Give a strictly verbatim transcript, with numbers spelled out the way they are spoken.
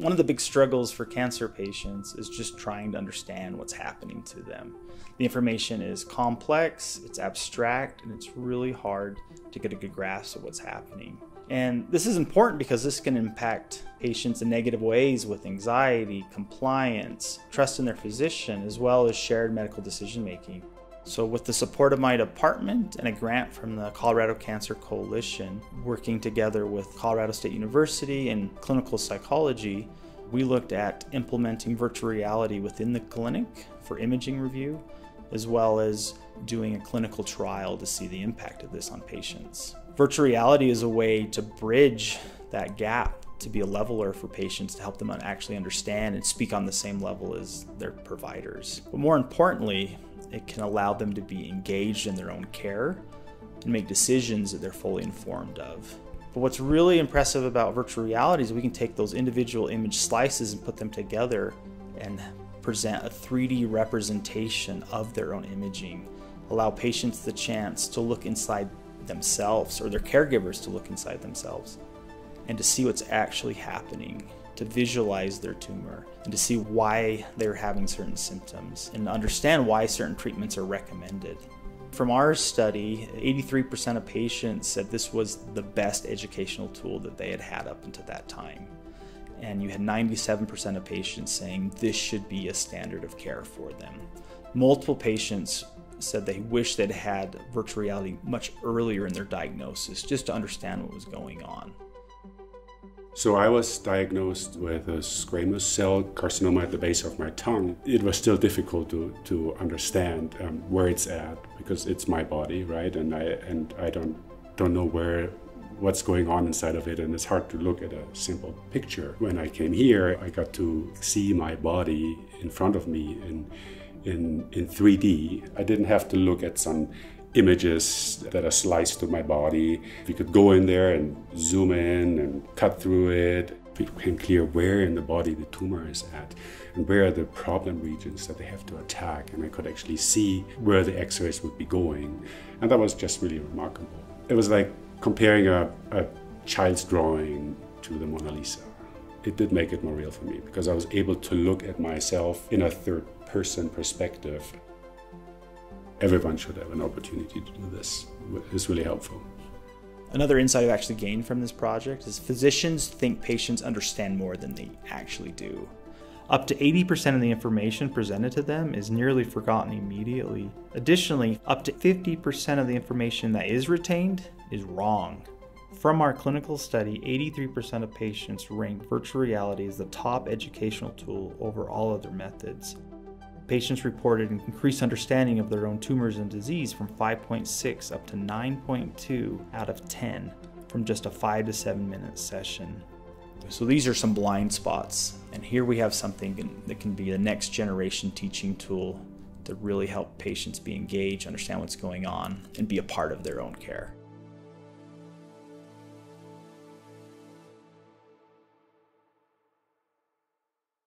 One of the big struggles for cancer patients is just trying to understand what's happening to them. The information is complex, it's abstract, and it's really hard to get a good grasp of what's happening. And this is important because this can impact patients in negative ways with anxiety, compliance, trust in their physician, as well as shared medical decision-making. So with the support of my department and a grant from the Colorado Cancer Coalition, working together with Colorado State University and clinical psychology, we looked at implementing virtual reality within the clinic for imaging review, as well as doing a clinical trial to see the impact of this on patients. Virtual reality is a way to bridge that gap, to be a leveler for patients, to help them actually understand and speak on the same level as their providers. But more importantly, it can allow them to be engaged in their own care and make decisions that they're fully informed of. But what's really impressive about virtual reality is we can take those individual image slices and put them together and present a three D representation of their own imaging, allow patients the chance to look inside themselves, or their caregivers to look inside themselves, and to see what's actually happening, to visualize their tumor, and to see why they're having certain symptoms, and understand why certain treatments are recommended. From our study, eighty-three percent of patients said this was the best educational tool that they had had up until that time. And you had ninety-seven percent of patients saying this should be a standard of care for them. Multiple patients said they wish they'd had virtual reality much earlier in their diagnosis, just to understand what was going on. So I was diagnosed with a squamous cell carcinoma at the base of my tongue. It was still difficult to, to understand um, where it's at, because it's my body, right? And I and I don't don't know where what's going on inside of it, and it's hard to look at a simple picture. When I came here, I got to see my body in front of me in in in three D. I didn't have to look at some images that are sliced to my body. We could go in there and zoom in and cut through it. It became clear where in the body the tumor is at and where are the problem regions that they have to attack. And I could actually see where the x-rays would be going. And that was just really remarkable. It was like comparing a, a child's drawing to the Mona Lisa. It did make it more real for me because I was able to look at myself in a third person perspective. Everyone should have an opportunity to do this. It's really helpful. Another insight I've actually gained from this project is physicians think patients understand more than they actually do. Up to eighty percent of the information presented to them is nearly forgotten immediately. Additionally, up to fifty percent of the information that is retained is wrong. From our clinical study, eighty-three percent of patients ranked virtual reality as the top educational tool over all other methods. Patients reported an increased understanding of their own tumors and disease from five point six up to nine point two out of ten from just a five to seven minute session. So these are some blind spots, and here we have something that can be the next generation teaching tool to really help patients be engaged, understand what's going on, and be a part of their own care.